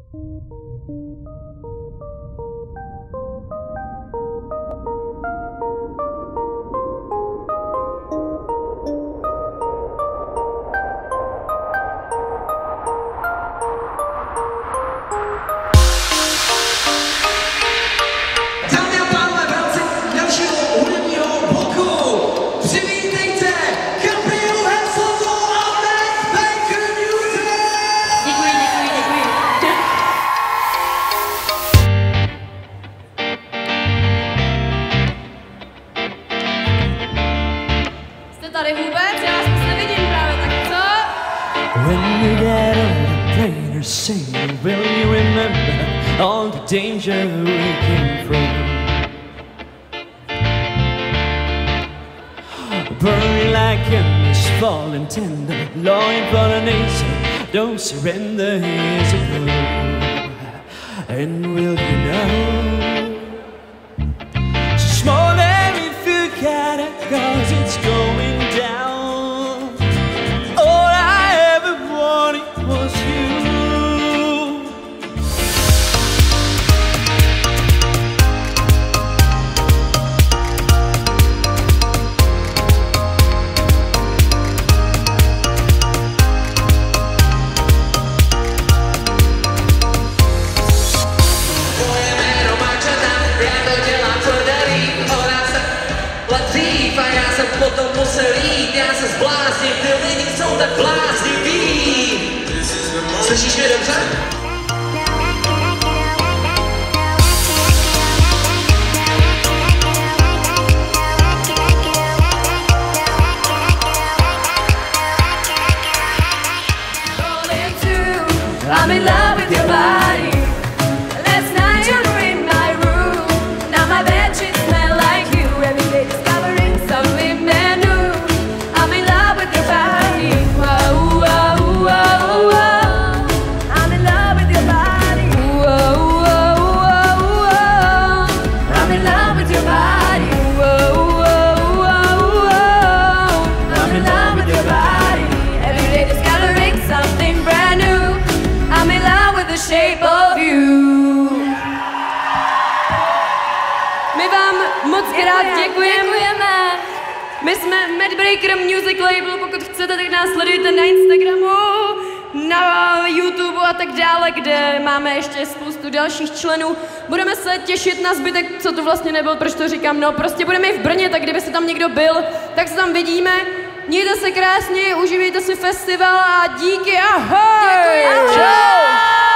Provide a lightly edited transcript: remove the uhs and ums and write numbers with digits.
Tady vůbec, já vás moc nevidím právě, tak co? When you get on the plane or sail, will you remember all the danger we came from? Burning like embers, falling tender, longing for an answer. Don't surrender, here's a clue. And will you know? So small if you got it, 'cause it's going down. All I ever wanted was you. Moje jméno má čadán, já to dělám podarí, ona se dřív a já jsem potom musel jít, já se zblázním, ty lidi jsou tak blázniví. Slyšíš mě dobře? I'm in love with your body. Last night you were in my room. Now my bedsheets smell like you. Every day discovering something brand new. I'm in love with your body. Whoa, whoa, whoa, whoa. I'm in love with your body. Whoa, whoa, whoa, whoa. I'm in love with your body. Whoa, whoa, whoa, whoa. I'm in love with your body. Every day discovering something brand new. I'm in love with the shape of you. My vám moc krát děkujeme. My jsme Madbreaker Music Label, pokud chcete, tak nás sledujte na Instagramu, na YouTube a tak dále, kde máme ještě spoustu dalších členů. Budeme se těšit na zbytek, co tu vlastně nebyl, proč to říkám, no prostě budeme i v Brně, tak kdyby se tam někdo byl, tak se tam vidíme. Mějte se krásně, užívejte si festival a díky, ahoj! Děkuji, ahoj!